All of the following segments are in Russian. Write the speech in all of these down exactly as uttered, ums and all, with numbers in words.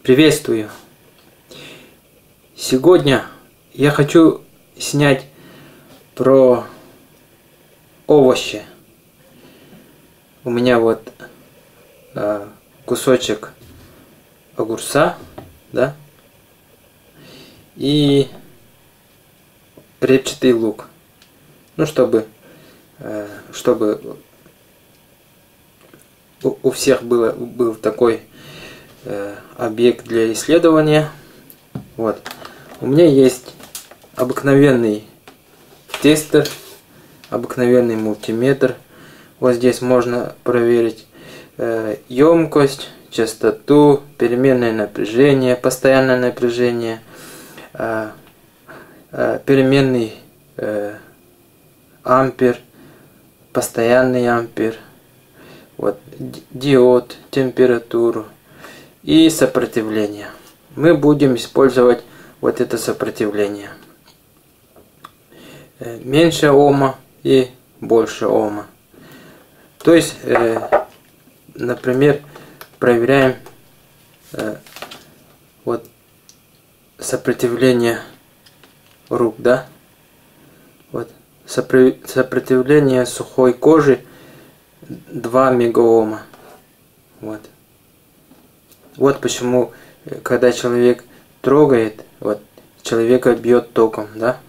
Приветствую! Сегодня я хочу снять про овощи. У меня вот э, кусочек огурца, да, и репчатый лук. Ну, чтобы, э, чтобы у, у всех было, был такой э, объект для исследования. Вот. У меня есть обыкновенный тестер, обыкновенный мультиметр. Вот здесь можно проверить э, емкость, частоту, переменное напряжение, постоянное напряжение, э, э, переменный э, ампер, постоянный ампер, вот, диод, температуру и сопротивление. Мы будем использовать вот это сопротивление. Меньше ома и больше ома. То есть, э, например, проверяем э, вот сопротивление рук, да? Вот сопротивление сухой кожи два мегаома. Вот. Вот почему, когда человек трогает, вот, человека бьет током, да?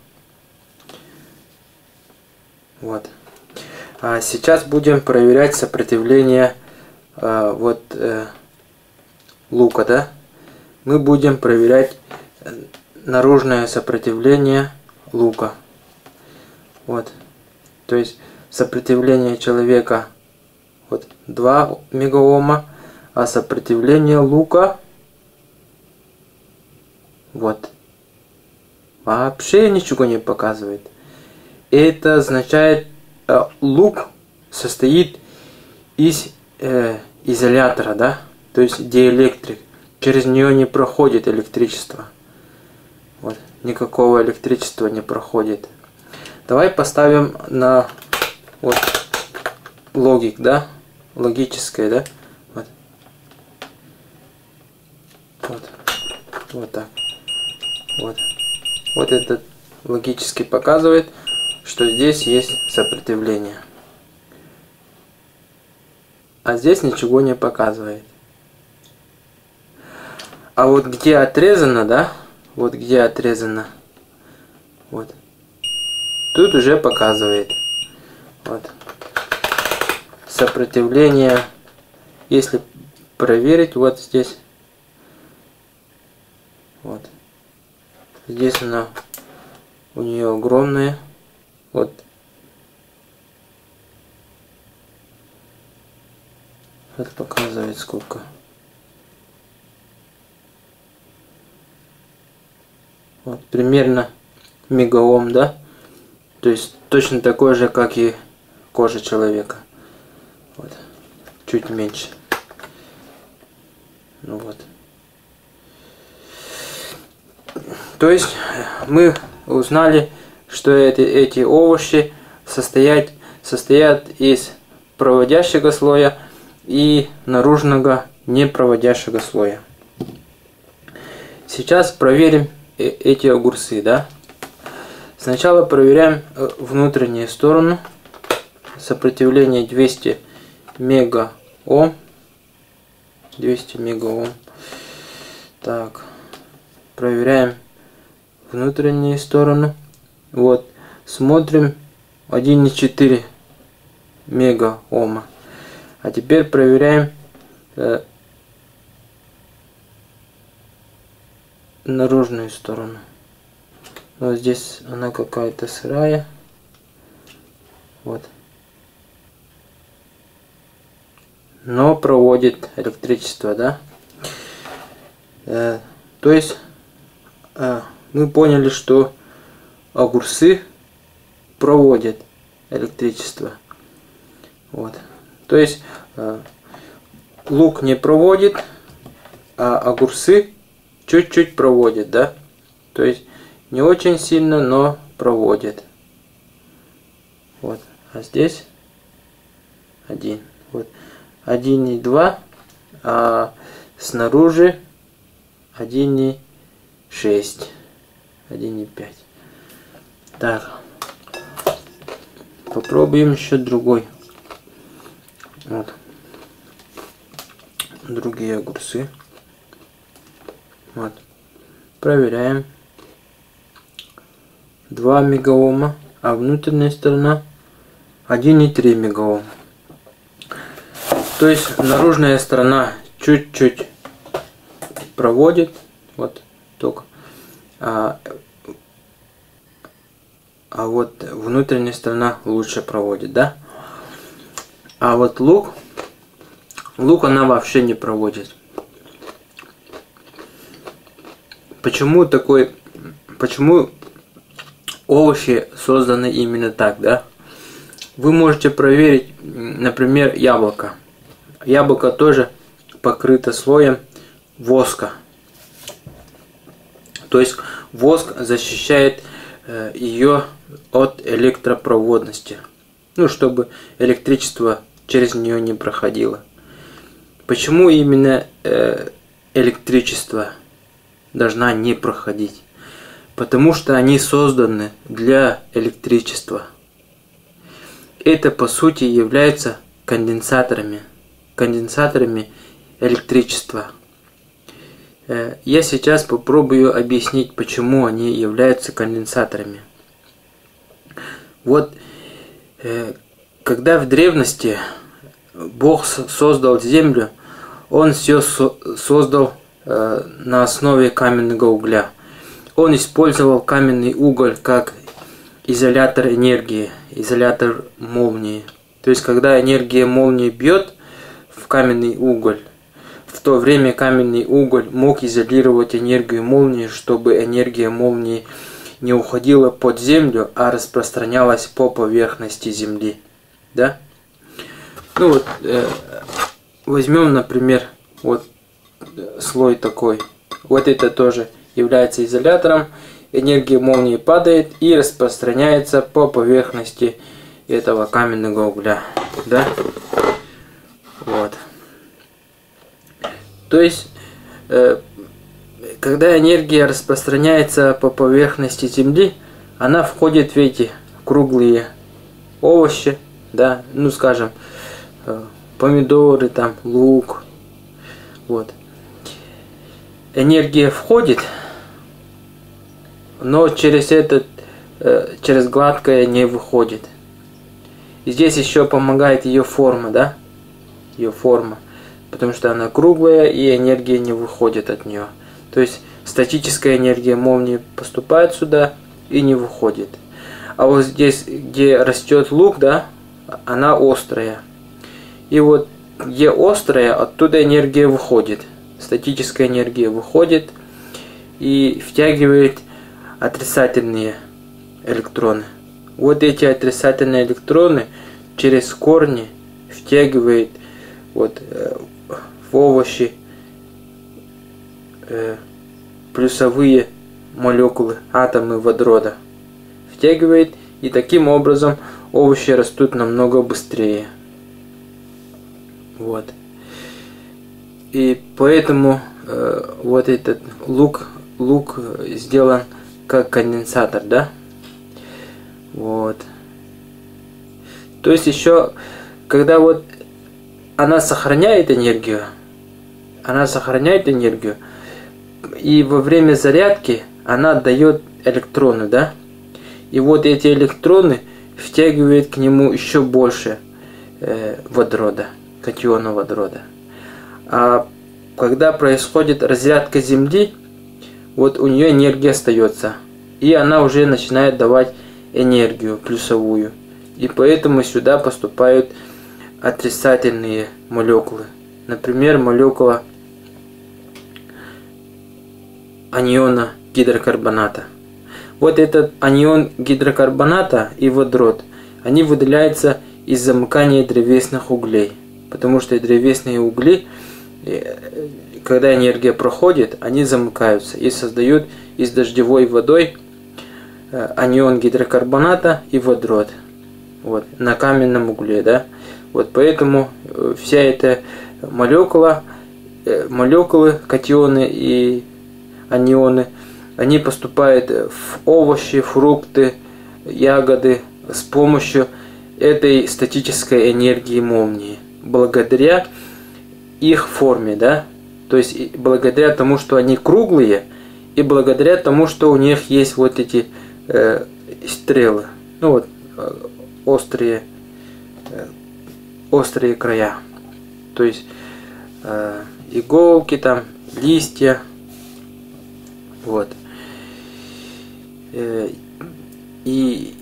Вот. А сейчас будем проверять сопротивление э, вот э, лука, да? Мы будем проверять наружное сопротивление лука. Вот. То есть сопротивление человека вот два мегаома, а сопротивление лука вот вообще ничего не показывает. Это означает, э, лук состоит из э, изолятора, да, то есть диэлектрик. Через нее не проходит электричество. Вот, никакого электричества не проходит. Давай поставим на вот логик, да, логическое, да, вот, вот, вот так, вот, вот этот логически показывает, что здесь есть сопротивление, а здесь ничего не показывает. А вот где отрезано, да, вот где отрезано, вот, тут уже показывает. Вот. Сопротивление, если проверить, вот здесь, вот, здесь она, у нее огромная, вот, это показывает сколько, вот, примерно мегаом, да, то есть точно такой же, как и кожа человека. Вот. Чуть меньше. Ну вот. То есть мы узнали, что эти, эти овощи состоят, состоят из проводящего слоя и наружного непроводящего слоя. Сейчас проверим эти огурцы, да? Сначала проверяем внутреннюю сторону. Сопротивление двести мегаом. двести мегаом. Так. Проверяем внутреннюю сторону. Вот. Смотрим один и четыре мегаома. А теперь проверяем э, наружную сторону. Вот здесь она какая-то сырая. Вот. Но проводит электричество, да? Э, то есть э, мы поняли, что огурцы проводят электричество. Вот. То есть э, лук не проводит, а огурцы чуть-чуть проводят, да? То есть не очень сильно, но проводит. Вот. А здесь один. Вот. один и два, а снаружи один и шесть, один и пять. Так, попробуем еще другой. Вот. Другие огурцы. Вот. Проверяем. два мегаома, а внутренняя сторона один и три мегаома. То есть наружная сторона чуть-чуть проводит, вот только, а, а вот внутренняя сторона лучше проводит, да? А вот лук, лук она вообще не проводит. Почему такой, почему овощи созданы именно так, да? Вы можете проверить, например, яблоко. Яблоко тоже покрыто слоем воска. То есть воск защищает э, ее от электропроводности. Ну, чтобы электричество через нее не проходило. Почему именно э, электричество должна не проходить? Потому что они созданы для электричества. Это по сути является конденсаторами, конденсаторами электричества. Я сейчас попробую объяснить, почему они являются конденсаторами. Вот, когда в древности Бог создал землю, Он все создал на основе каменного угля. Он использовал каменный уголь как изолятор энергии, изолятор молнии. То есть, когда энергия молнии бьет в каменный уголь, в то время каменный уголь мог изолировать энергию молнии, чтобы энергия молнии не уходила под землю, а распространялась по поверхности земли. Да? Ну вот, э, возьмем, например, вот слой такой. Вот это тоже является изолятором. Энергия молнии падает и распространяется по поверхности этого каменного угля. Да? Вот. То есть, э, когда энергия распространяется по поверхности земли, она входит в эти круглые овощи, да, ну скажем, э, помидоры, там, лук. Вот. Энергия входит, но через этот, э, через гладкое не выходит. И здесь еще помогает ее форма, да? Ее форма. Потому что она круглая и энергия не выходит от нее. То есть статическая энергия молнии поступает сюда и не выходит. А вот здесь, где растет лук, да, она острая. И вот где острая, оттуда энергия выходит. Статическая энергия выходит и втягивает отрицательные электроны. Вот эти отрицательные электроны через корни втягивает вот, э, в овощи э, плюсовые молекулы, атомы водорода. Втягивает, и таким образом овощи растут намного быстрее. Вот. И поэтому э, вот этот лук, лук сделан как конденсатор, да? Вот. То есть еще, когда вот она сохраняет энергию, она сохраняет энергию, и во время зарядки она отдает электроны, да? И вот эти электроны втягивают к нему еще больше э, водорода, катиона водорода. А когда происходит разрядка Земли, вот у нее энергия остается, и она уже начинает давать энергию плюсовую. И поэтому сюда поступают отрицательные молекулы. Например, молекула аниона гидрокарбоната. Вот этот анион гидрокарбоната и водород, они выделяются из замыкания древесных углей. Потому что древесные угли, когда энергия проходит, они замыкаются и создают из дождевой водой анион гидрокарбоната и водород. Вот, на каменном угле, да. Вот поэтому вся эта молекула, молекулы, катионы и анионы, они поступают в овощи, фрукты, ягоды с помощью этой статической энергии молнии. Благодаря их форме, да, то есть благодаря тому, что они круглые, и благодаря тому, что у них есть вот эти э, стрелы, ну вот э, острые, э, острые края, то есть э, иголки там, листья, вот. Э, и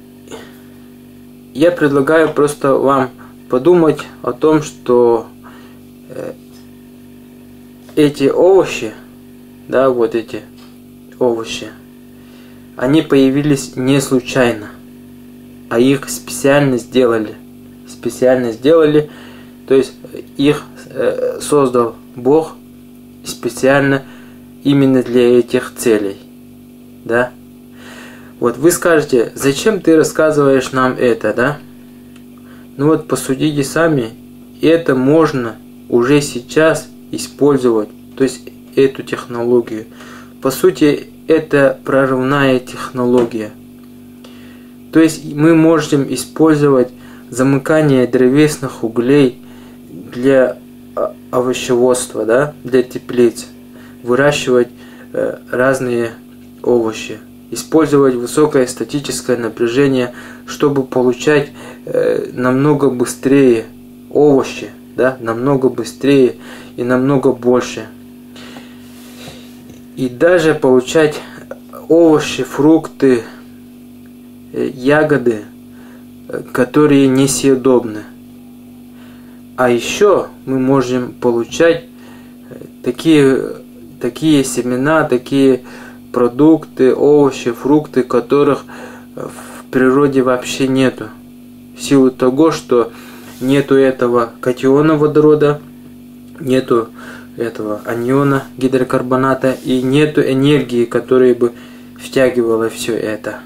я предлагаю просто вам подумать о том, что э, эти овощи, да, вот эти овощи, они появились не случайно, а их специально сделали. Специально сделали, то есть их э, создал Бог специально именно для этих целей. Да? Вот вы скажете, зачем ты рассказываешь нам это, да? Ну вот посудите сами, это можно уже сейчас использовать, то есть эту технологию. По сути, это прорывная технология. То есть мы можем использовать замыкание древесных углей для овощеводства, да, для теплиц, выращивать э, разные овощи, использовать высокое статическое напряжение, чтобы получать э, намного быстрее овощи, да, намного быстрее и намного больше. И даже получать овощи, фрукты, э, ягоды, э, которые несъедобны. А еще мы можем получать такие, такие семена, такие продукты, овощи, фрукты, которых в природе вообще нету. В силу того, что нету этого катиона водорода, нету этого аниона гидрокарбоната и нету энергии, которая бы втягивала все это.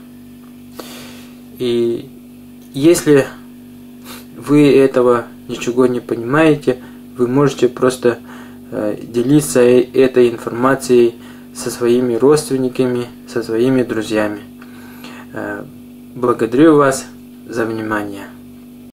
И если вы этого ничего не понимаете, вы можете просто э, делиться этой информацией со своими родственниками, со своими друзьями. Э, благодарю вас за внимание.